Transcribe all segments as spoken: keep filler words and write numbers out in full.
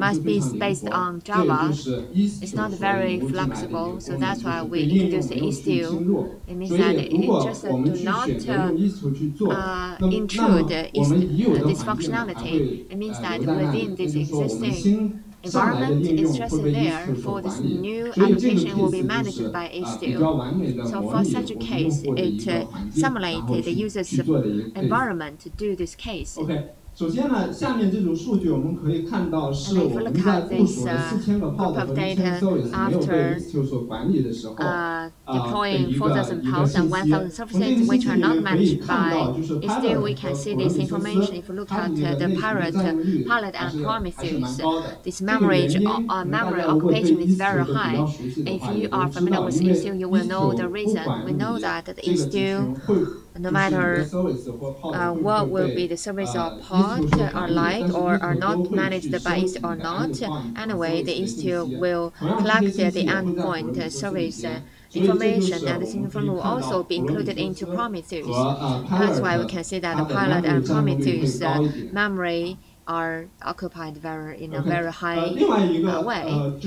must be based on Java. It's not very 服务进来的一个 flexible, 功 so 能， that's 就 why 是 we 对应用 introduced 没有去侵 Istio. 入。 It means 所 that 以，如 it 果 just 我们 do 去 not 选择用 Istio 去做， uh, 那么那么 intrude 我们 is 已有 uh, 的 this 环境呢，还 functionality. 会 It means 呃 that 留在那里， within 也 this 就是说，我们 existing 新上来的 environment 应 is 用 just 会被 there Istio 所 for this 管理。 new 所以这个 application will be case 就 managed 是 by 啊比 Istio. 较完美的 So 模 for 拟 such a 我们用 case, 户的一 it 个 uh, 环境，然后 simulated the 去 user's 去做的一个 case。 environment to do this case. OK。 首先呢，下面这组数据我们可以看到，是我们在部署了四千个 pod 和一千 service 没有被 Istio 所管理的时候，啊、呃、的一个一个信息。从这个信息里面可以看到，就是 pilot 和 Prometheus 它的这个内存占用率还是还是蛮高的。这个原因，可能大家如果对 Istio 都比较熟悉的话，也都知道，因为 Istio 不管你这个集群会。 No matter uh, what will be the service or pod are like or are not managed by Istio or not, anyway, the Istio will collect the endpoint service information, and this information will also be included into Prometheus. That's why we can see that the pilot and Prometheus uh, memory are occupied very in a very high uh, way.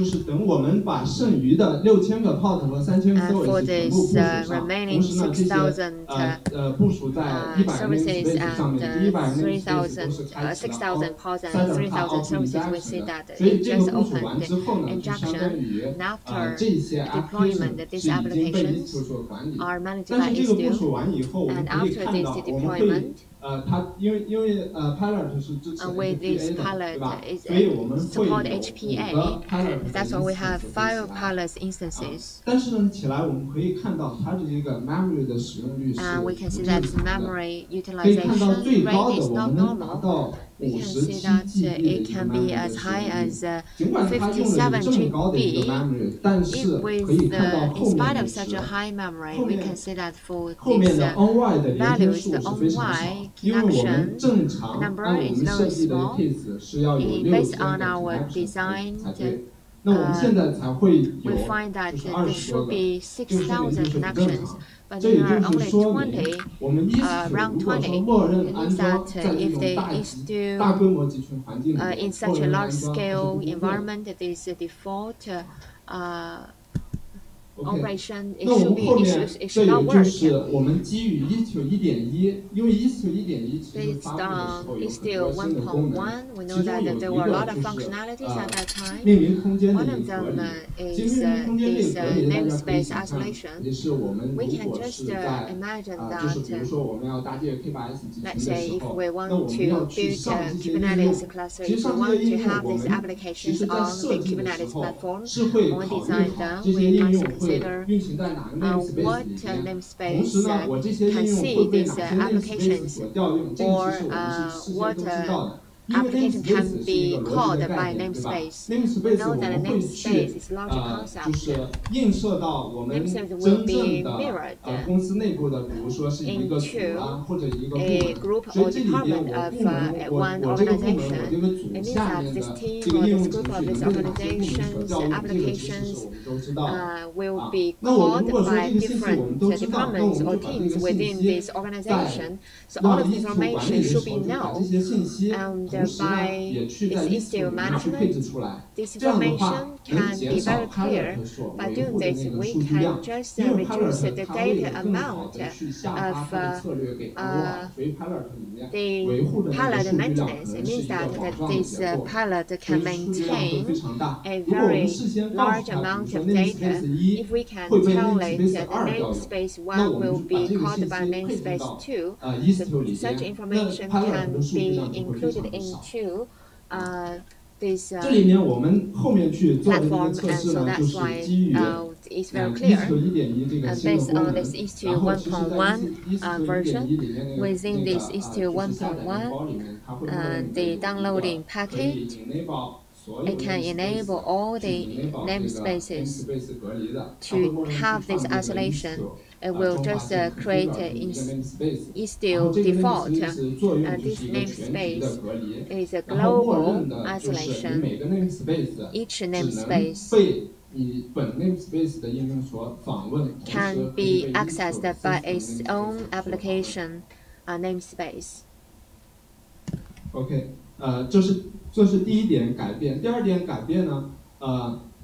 And for this uh, remaining six thousand uh, uh, services and uh, three thousand, uh, six thousand pods and three thousand services, we see that it just opened the injection, and after deployment, these applications are managed by Istio, and after this deployment, Uh, 它因为因为呃 pilot 是支持 with this pilot is support H P A. That's why we have five pilot instances. 但是呢，起来我们可以看到它的这个 memory 的使用率是 And we can see that memory utilization rate is not normal. We can see that uh, it can be as high as uh, fifty-seven G B. If with the, in spite of such a high memory, we can see that for these uh, values, the on Y connection number is very small. It, based on our design, uh, we find that uh, there should be six thousand connections. But there are only twenty, uh, around twenty. It means that uh, if they Istio uh, in such a large-scale environment, this default uh, operation, it should be, it should, it should not work. Based on Istio one point one, we know that there were a lot of functionalities at that time. One of them uh, is uh, this uh, namespace isolation. We can just uh, imagine that, uh, let's say, if we want to build a Kubernetes cluster, if we want to have these applications on the Kubernetes platform, when we design them, we must consider uh, what uh, namespace uh, can see these uh, applications, or uh, what uh, application can be called by namespace. We know that a namespace is a larger concept. Namespace will be mirrored into a group or department of uh, one organization. It means that this team or this group of these organizations, applications uh, will be called by different uh, departments or teams within this organization. So all of the information should be known. And uh, by this Istio management, this information can be very clear. By doing this, we can just uh, reduce the data amount of uh, uh, the pilot maintenance. It means that, that this uh, pilot can maintain a very large amount of data. If we can tell it that the namespace one will be called by namespace two, so such information can be included into uh, this uh, platform, and so that's why uh, it's very clear. Uh, based on this Istio one point one uh, version, within this Istio one point one, uh, the downloading packet, it can enable all the namespaces to have this isolation. It will just uh, create an Istio default, and this namespace is a global isolation. Each namespace can be accessed by its own application uh, namespace. Okay. 呃，这是这是第一点改变。第二点改变呢，呃，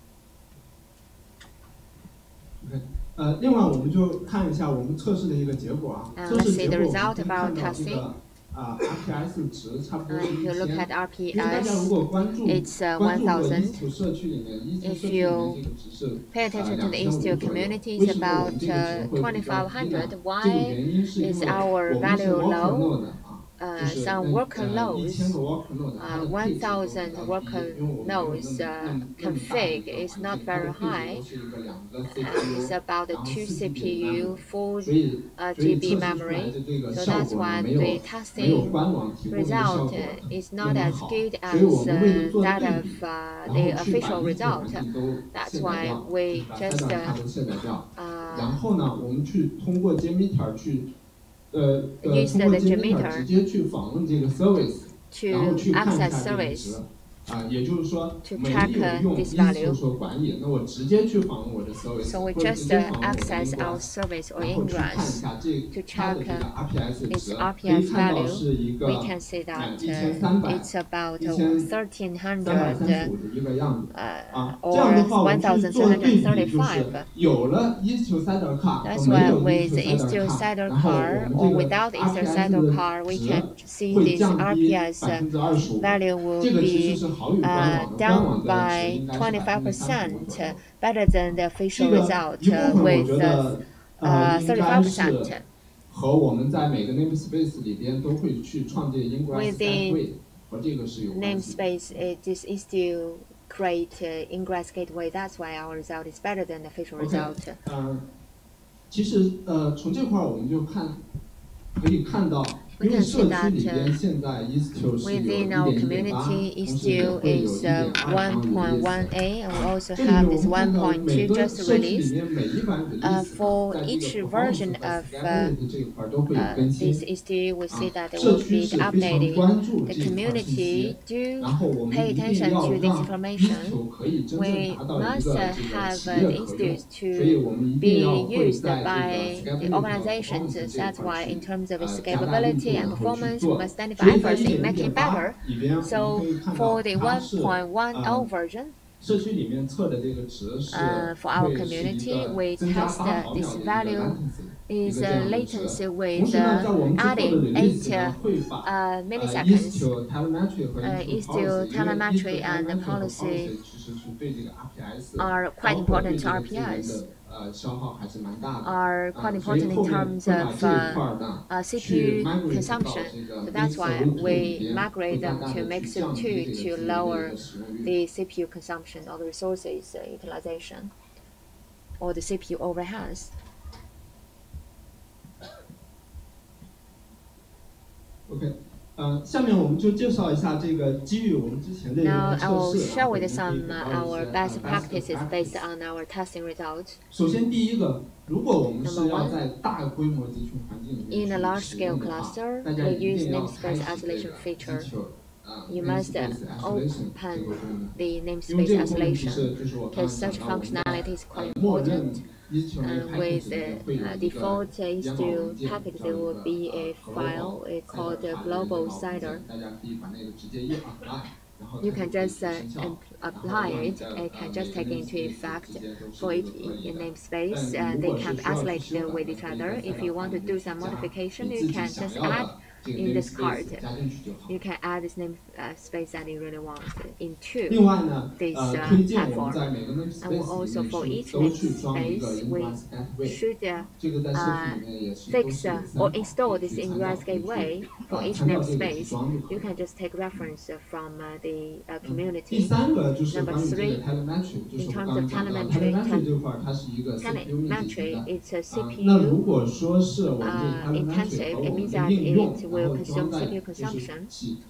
OK， 呃，另外我们就看一下我们测试的一个结果啊。测试结果我们可以看到这个啊 R P S 值差不多是一千。因为大家如果关注关注过 Istio 社区里面 ，Istio 社区里面这个值是呃两千五左右。为什么我们这个值会比较低？这个原因是因为我们是 worker node 的啊。 uh, some worker nodes, uh, one thousand worker nodes uh, config is not very high. Uh, it's about two C P U, four uh, G B memory. So that's why the testing result uh, is not as good as uh, that of uh, the official result. That's why we just uh, uh, use the J meter to access service. To track uh, this value. So we just uh, access our service or ingress to check uh, its R P S value. We can see that uh, it's about uh, thirteen hundred uh, or one thousand three hundred thirty-five. That's why with the Istio sidecar or without Istio sidecar, we can see this R P S uh, value will be uh, down by twenty-five percent, uh, better than the official result uh, with uh, uh, thirty-five percent. Within namespace, it is Istio create uh, ingress gateway. That's why our result is better than the official result. Okay. Uh, 其实呃，从这块我们就看，可以看到。 We can see that uh, within our community, Istio is uh, one point one A, and we also have this one point two just released. Uh, for each version of uh, uh, this Istio, we see that it will be updated. The community do pay attention to this information. We must uh, have uh, the Istio to be used by the organizations. That's why, in terms of its scalability and performance, we must identify efforts in making better. So for the one point ten version, uh, for our community, we test uh, this value is uh, latency with uh, adding eight uh, uh, milliseconds. Uh, Istio telemetry and the policy are quite important to R P S. Are quite important in terms of uh, uh, C P U consumption. So that's why we migrate them to Mix two to lower the C P U consumption or the resources uh, utilization or the C P U overheads. Okay. 呃，下面我们就介绍一下这个基于我们之前的一个 Now I 测 will 试， share 我 with 们 some 可以 uh, 得到 our 一些 best 呃 practices best based practices。 on our testing results. 首先，第一个，如果我们是 Number 要 one, 在大规模集群环境里面 in a 去 large 使 scale 用的话， cluster, 大家 we 一 use 定要 namespace 开启这 isolation 个 feature. Istio 呃 You must uh, namespace isolation 这 open 个功能。 the 因为 namespace 这个功能其 isolation 实就是我刚 because 刚 such 讲到我们的 functionality is 呃 quite 默认 important. Istio 那 And 个 with package 里面会 the 有 uh, 一个 default 编码 Istio 文件 package, 叫 there 一 will 个 be 呃 a file. It's called a global cider. 大家可以把那个直接一 apply。 You can just uh, apply it. It can just take into effect for it in namespace. Uh, they can be isolated with each other. If you want to do some modification, you can just add in this card. You can add this namespace that you really want into this uh, platform. And also for each namespace, we should uh, uh, fix uh, or install this ingress gateway for each namespace. You can just take reference from uh, the Uh, community. Number three, in terms of telemetry, telemetry it's a C P U uh, intensive. It means that it will consume C P U consumption.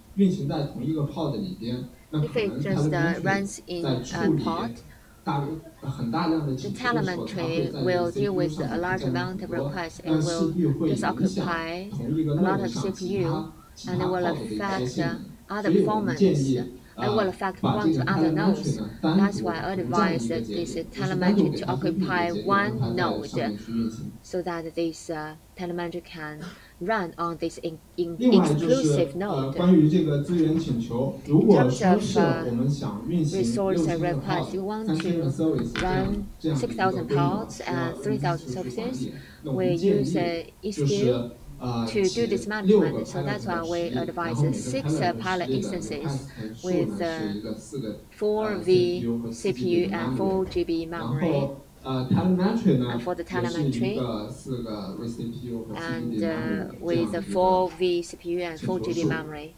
If it just uh, runs in a pod, the telemetry will deal with a large amount of requests. It will just occupy a lot of C P U, and it will affect uh, other performance. It will affect one to other nodes. That's why I advise that this telemetry to occupy one node so that this uh, telemetry can run on this in, in exclusive node. In terms of uh, resource request, you want to run six thousand pods and three thousand services. We use uh, Istio to do this management. So that's why we advise six uh, pilot instances with uh, four V C P U and four G B memory. 呃 telemetry 呢 for the 也是一 telemetry 个四个 V C P U 和 四 and G B uh, memory 这 with 样的 the 一个 four V C P U and 请 four 求 G B 数。 memory.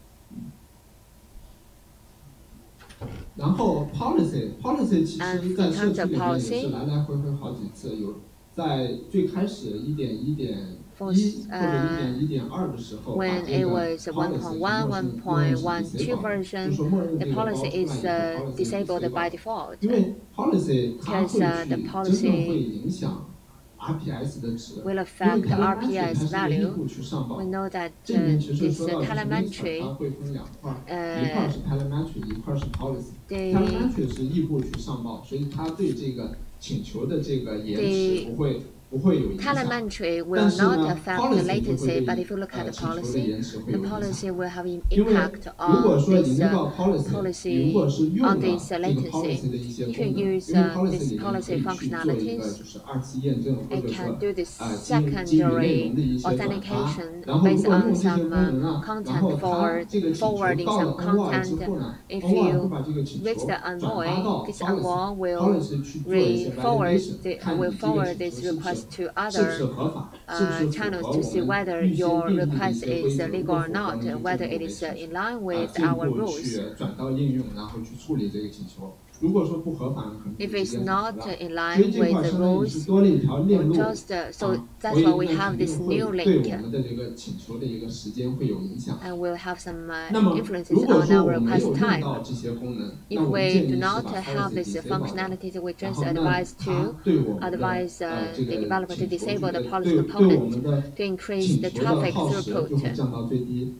然后 policy policy 其 And 实 in 在社 terms 区 of 里面也是 policy, 来来回回好几次，有在最开始一点一点 for 一或者一 uh, 点一点二的时候，把 when 这 it 个 was policy 是 one 默 point 认 one, 默认是 one point disable， two 就 version, 说默认 the 这个包 policy 出来以 is 后 uh, policy disabled by disable， default. 因为 policy 它 Because 会 uh, 去 the 真正会 policy 影响 R P S 的值， will 因为 affect the R telemetry P 它 S 是一个异 value. 步去上报 We。know that 这里 uh, 面其实 this 说 uh, 到就是 Lisa， 它 telemetry, 会分两块，一 uh, 块是 telemetry， 一块是 policy。 the telemetry 是异步去上报，所以它对这个请求的这个延迟 the 不会不会有影响。 telemetry 但 will 是 not 呢 affect the policy 就会 latency, 对 but if you look at 呃 the 请求的 policy, 延迟会 the 有影响。 policy will have an 因为 impact 如果 on 说 this uh, enable policy， 你如 policy 果是用 on 了 this 这 uh, 个 latency. policy 的一些 If 功 you 能， use 因为 uh, policy this 里面可 policy 以去做一个 functionalities, 就是二次验证，或 it 者 can 说 do this 呃基于基于内 secondary 容的一些转发， authentication 然后如 based 果 on 用这些 some 功能 uh, 呢，然 content 后它 forward 这个请求 forwarding 到了 some envoy 之 content. 后呢 If ，envoy 会 you 把这个请 reach 求 the 转 envoy, 发到 this envoy will policy，policy 去做一些 re-forward validation， the, 看 will 你这个 forward 请 this 求是不是 request to 是不 other 是合法，是不 uh, 是符 channels 合 to 我 see 们 whether 预先 your 定义的一 request 些规 is 则， uh, 如 legal 果 or 符合 not, 你就 whether 会 it 被 is 请 uh, 求 in line 啊 with 进一 our 步 rules. 去转到应用，然后去处理这个请求。如果说不合法，可能 If 就直 it's 接 not 反 uh, 复 in 了。所以 line 这块 with the 相当于是 rules, 多了一条链 or 路 just uh, so 啊， that's 所以 why we 那 have 肯 this 定 new 会对 link 我们的这个请求的一个时间会有影响。 and will have some uh, 那么， influences 如果 on 说 our 我没 request 有用 time. 到这些功能，那 If 我们 we 建 do 议是 not 把 have policy this disable 掉。 functionalities, we 然 just 后，那 advise 它 to 对我们的 advise 呃 uh, 这 the 个 developer to 请求这 disable 个 the policy 对对我 component 们的 to increase 请 the 求的 traffic 耗时就会 throughput. 降到最低。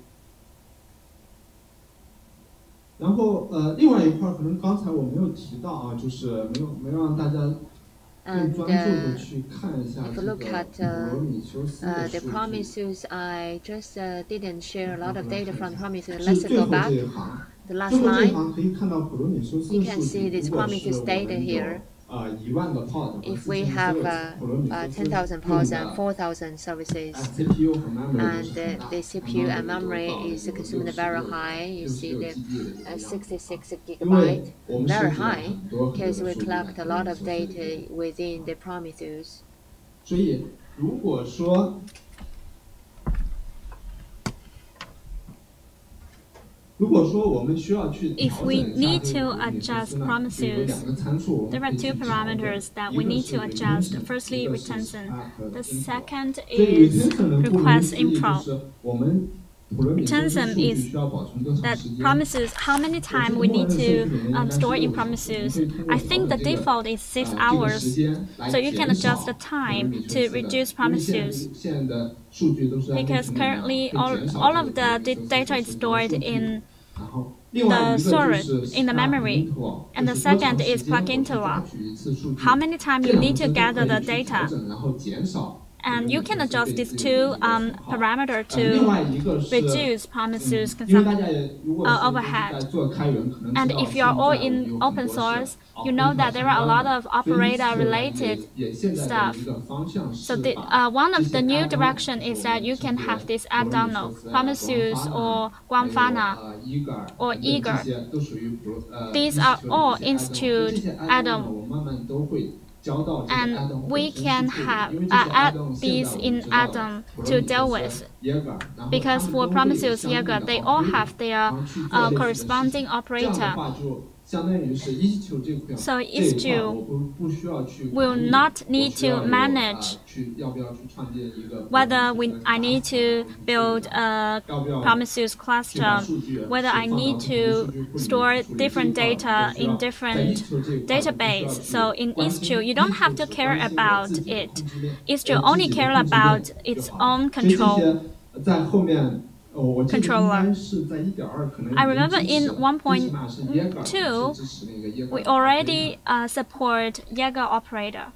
然后呃，另外一块可能刚才我没有提到啊，就是没有没有让大家更 And 专注的 uh, 去看一下 if 这 you 个 look 普 at 罗 uh, 米修斯 uh, 的 the 数据。 Prometheus, I just uh, didn't share a lot of data from Prometheus. 是 Let's 最 go 后 back. 这一行， The last 最后这一 line, 行可以看到普罗米修斯 you 的 can 数 see 据， this 如果是 Prometheus 我 data 们有 here. 呃一万个 pod 和 If 四 we 千 have service， 普罗米 uh, 修斯 ten thousand 用 pods and 的 four thousand services, C P U 和 memory 都 and 是 uh, 很大， the C 相 P U 当 and 于都 memory 到了 is 有 consumed 六 very 十六 high. You 六十 see 六 the G B 的这个 uh, 样子。 sixty-six 因为 gigabyte, 我们收 very 集了 high, 很多很多 because 的 we 数据在 collect 普 a 罗 lot 米 of 修斯里 data 面。 within the Prometheus. 所以如果说如果说我们需要去 If 调 we 整一下 need 这 to 个普罗米修 adjust 斯呢，有 promises, 两个参数我 there 们可 are 以去 two 调整， parameters that 一 we 个 need 是 to adjust. retention， Firstly, 一个是 retention. spike 和 The improv。 second 所以 is retention 的不能 request 之一就 improv. 是我们普罗米修斯 Retention 数据 is 需要保存多长 That 时间。 promises how many time we need to um, store in promises. I think the default is six hours, so you can adjust the time to reduce promises. Because currently all, all of the data is stored in the storage, in the memory. And the second is plug interval. How many times you need to gather the data. And you can adjust these two um, parameters to reduce promises consumption uh, overhead. And if you are all in open source, you know that there are a lot of operator-related stuff. So the, uh, one of the new direction is that you can have this add-on now, Prometheus or Guang or Eager. These are all institute add-on. And we can have uh, add these in add-on to deal with, because for Prometheus Jaeger, they all have their uh, corresponding operator. So Istio will not need to manage whether we, I need to build a Prometheus cluster, whether I need to store different data in different database. So in Istio, you don't have to care about it. Istio only care about its own control. Controller. I remember in one point two, we already uh, support Jaeger operator.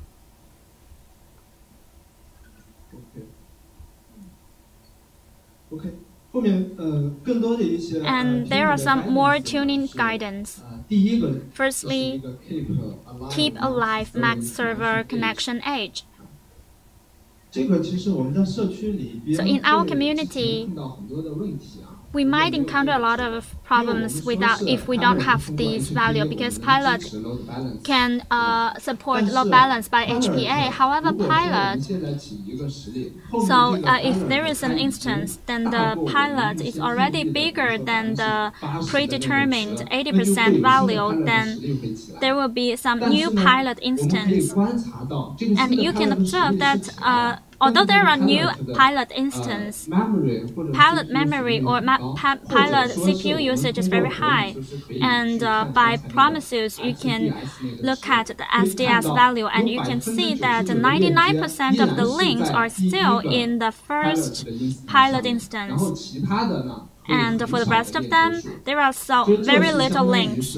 And there are some more tuning guidance. Firstly, keep alive max server connection age. So in our community, we might encounter a lot of problems without if we don't have this value, because Pilot can uh, support load balance by H P A. However, Pilot, so uh, if there is an instance, then the Pilot is already bigger than the predetermined eighty percent value, then there will be some new Pilot instance. And you can observe that uh, although there are new Pilot instances, Pilot memory or Pilot C P U usage is very high. And uh, by promises, you can look at the S D S value, and you can see that ninety-nine percent of the links are still in the first Pilot instance. And for the rest of them, there are so very little links.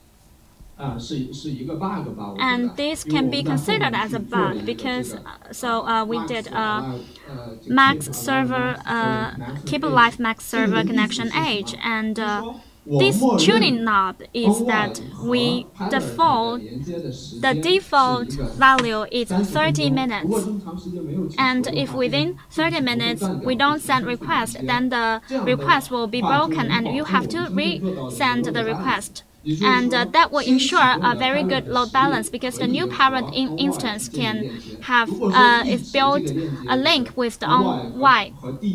And this can be considered as a bug because uh, so uh, we did a max server, uh, keep alive max server connection age, and uh, this tuning knob is that we default the default value is thirty minutes, and if within thirty minutes we don't send request, then the request will be broken, and you have to resend the request. And uh, that will ensure a very good load balance, because the new parent in instance can have uh, is built a link with the on Y.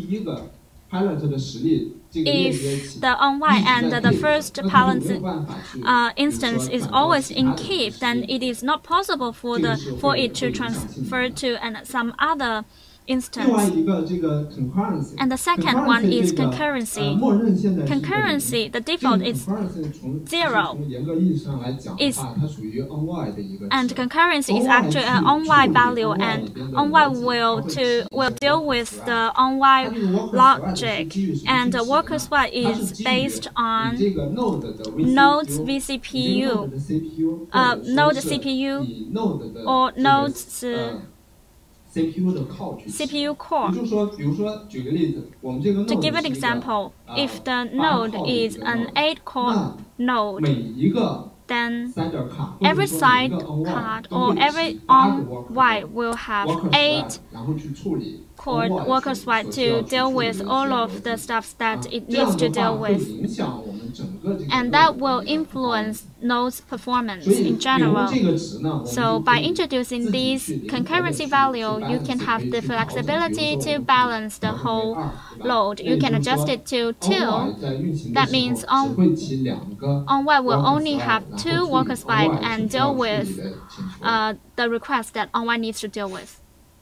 If the on Y and the first parent uh, instance is always in keep, then it is not possible for the for it to transfer to an, some other instance. And the second one is concurrency. Concurrency, the default is zero. Is, and concurrency is actually an on Y value, and on Y will to will deal with the on Y logic, and the workers Y is based on nodes V C P U, uh, node C P U or nodes. Uh, C P U core. To give an example, if the node is an eight core node, then every side card or every on Y will have eight core workers Y to deal with all of the stuff that it needs to deal with. And that will influence node's performance in general. So by introducing this concurrency value, you can have the flexibility to balance the whole load. You can adjust it to two. That means on, on Y will only have two workers Y and deal with uh, the request that on Y needs to deal with.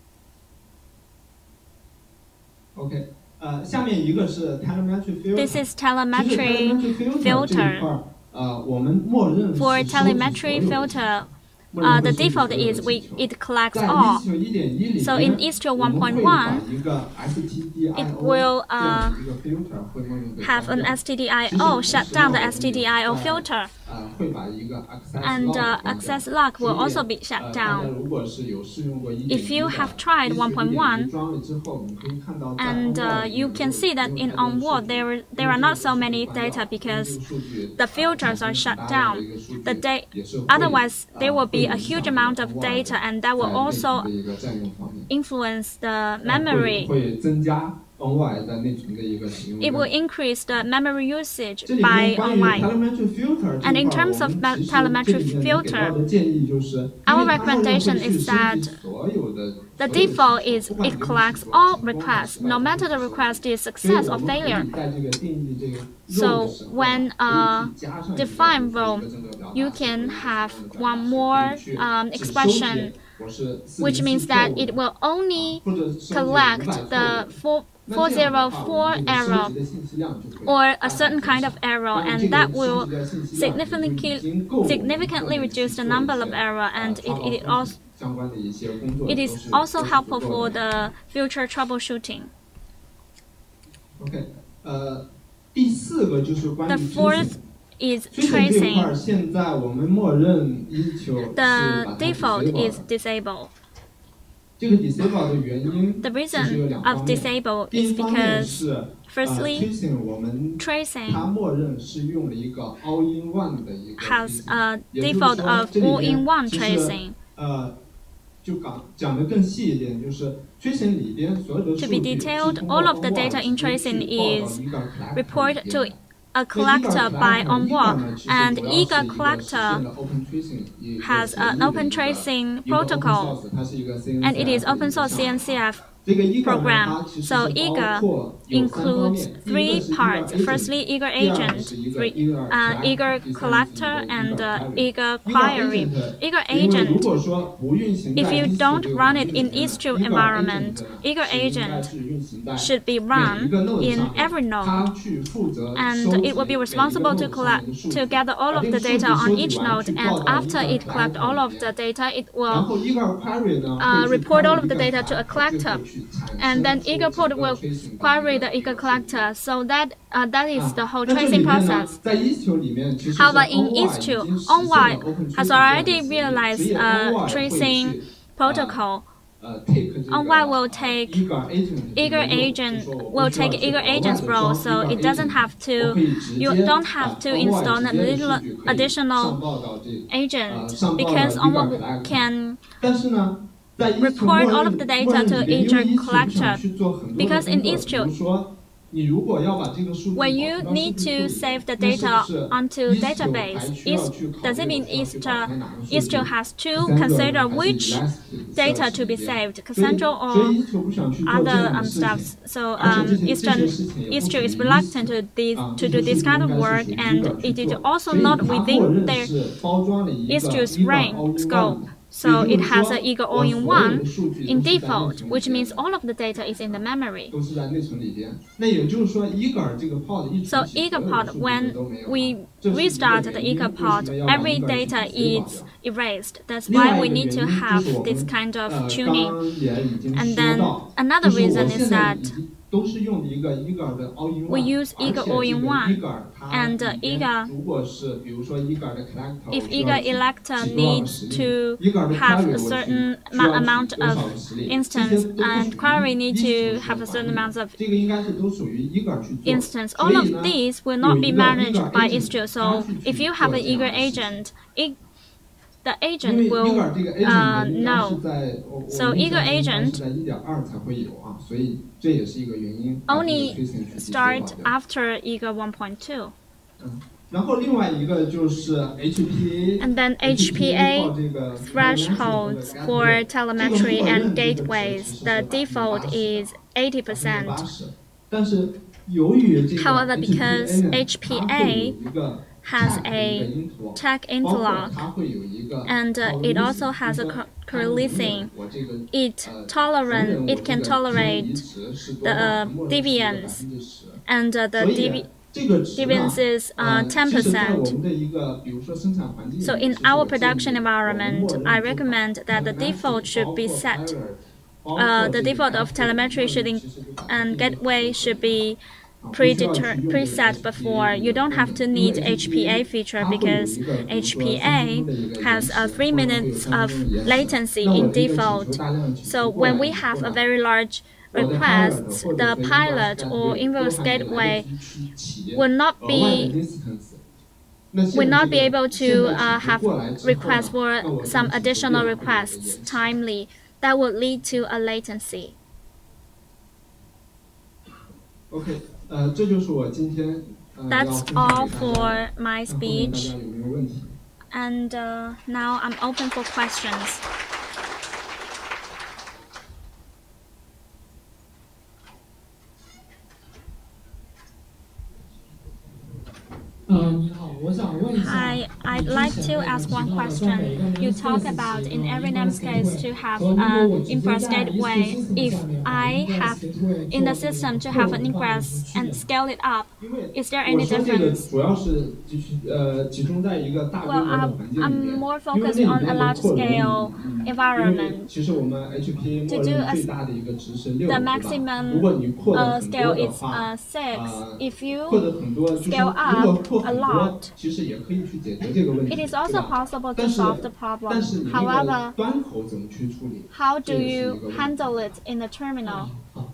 Okay. Uh, this is telemetry filter. For telemetry filter, uh, the default is we it collects all. So in Istio one point one, it will uh, have an S T D I O, shut down the S T D I O filter. And uh, access lock will also be shut down. If you have tried one point one, and uh, you can see that in onboard there there are not so many data because the filters are shut down. The da otherwise there will be a huge amount of data, and that will also influence the memory. It will increase the memory usage by on Y. And in terms of telemetry filter, our recommendation is that the default is it collects all requests, no matter the request is success or failure. So when uh, define role, you can have one more um, expression, which means that it will only collect the four four zero four error or a certain kind of error, and that will significantly significantly reduce the number of error, and it, it also it is also helpful for the future troubleshooting. Okay. Uh, the fourth is tracing. The default is disabled. The reason of disable is because, firstly, tracing has a default of all-in-one tracing. To be detailed, all of the data in tracing is reported to a collector by Envoy, and eager collector has an open tracing protocol, and it is open source C N C F program. So eager includes three parts. Firstly, eager agent, three, uh, eager collector, and uh, eager query. Eager agent, if you don't run it in Istio environment, eager agent should be run in every node, and it will be responsible to collect, to gather all of the data on each node, and after it collects all of the data, it will uh, report all of the data to a collector. And then eager port will query the eager collector. So that uh, that is the whole tracing process. However, in Istio, Envoy has already realized a tracing protocol. Envoy will take eager agent will take eager agent's role, so it doesn't have to. You don't have to install an little additional agent because Envoy can report all of the data to eager collector. Because in Istio, when you need to save the data onto database, Ist, does it mean Istio, Istio has to consider which data to be saved, Cassandra or other um, stuff? So um, Istio, Istio is reluctant to, this, to do this kind of work, and it is also not within their Istio's range scope. So it has an eager all-in-one in default, which means all of the data is in the memory. So eager pod, when we restart the eager pod, every data is erased. That's why we need to have this kind of tuning. And then another reason is that we use eager all-in-one, and uh, eager, if eager elector needs to have a certain amount of instance, and query needs to have a certain amount of instance, all of these will not be managed by Istio. So if you have an eager agent, it, the agent will uh, know. So eager agent only start after eager one point two. And then H P A thresholds for telemetry and gateways, the default is eighty percent. However, because H P A has a tag interlock, and uh, it also has a co-releasing. It tolerant, it can tolerate the uh, deviance, and uh, the devi deviance is uh, ten percent. So in our production environment, I recommend that the default should be set. Uh, the default of telemetry should in, and gateway should be preset before. You don't have to need H P A feature because H P A has uh, three minutes of latency in default. So when we have a very large request, the pilot or inverse gateway will not be will not be able to uh, have requests for some additional requests timely. That would lead to a latency. Okay. That's all for my speech, and uh, now I'm open for questions. Hi, I'd like to ask one question. You talk about in every namespace to have an inverse gateway. If I have in the system to have an ingress and scale it up, is there any difference? Well, I'm, I'm more focused on a large-scale environment. To do a, the maximum uh, scale is uh, six. If you scale up a lot, it is also possible to solve the problem. However, how do you handle it in the terminal?